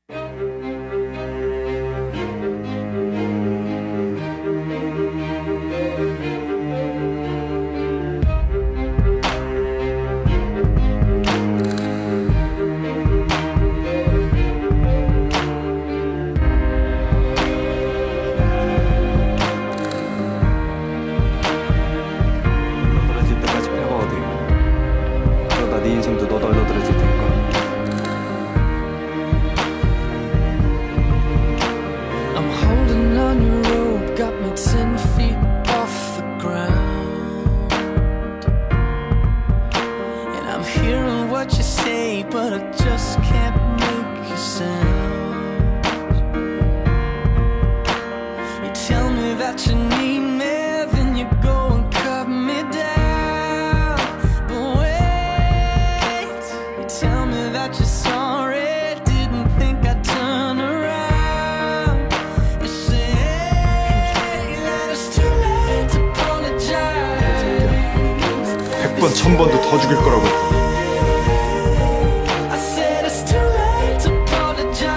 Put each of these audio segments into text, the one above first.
네 인생도 너덜너덜해질 테니까. I'm holding on your rope, got me 10 feet off the ground. And I'm hearing what you say, but I just can't make a sound. You tell me that you need me, then you go and cut me down. Tell me that you're sorry, didn't think I'd turn around. You say that it's too late to apologize. 100번, 1000번도 더 죽일 거라고 했다. I said it's too late to apologize.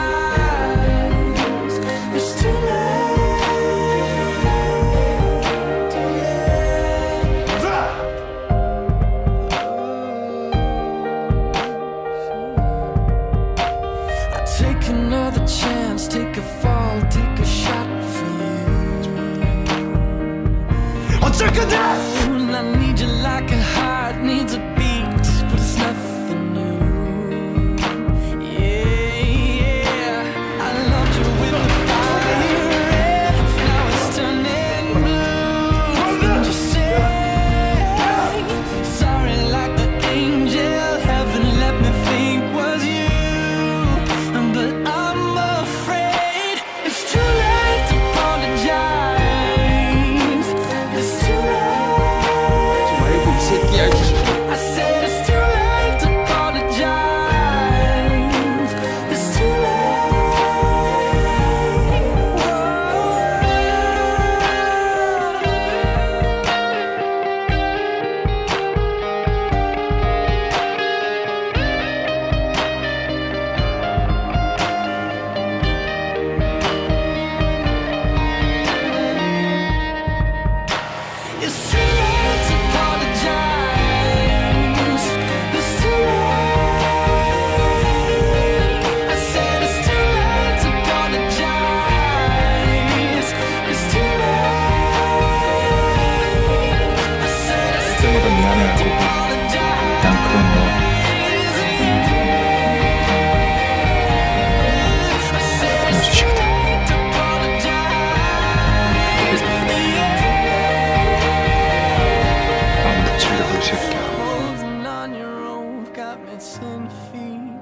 It's too late. Take another chance, take a fall, take a shot for you. 어쩔 건데! I need you like a heart needs a beat, but it's nothing new. Yeah, yeah, I loved you with the fire red, now it's turning blue. And you say sorry like the angel, heaven let me think was you. But I'm afraid it's too late to apologize. It's too late. 말고 이 새끼야. I said it's too late to apologize. It's too It's too late to apologize. It's too late. I said it's too late to apologize. It's too late. I said it's too 때마다 미안해하고 난 그런 너 보내주시거든. 아무도 챙겨볼 수 있게. Holding on your rope, got me 10 feet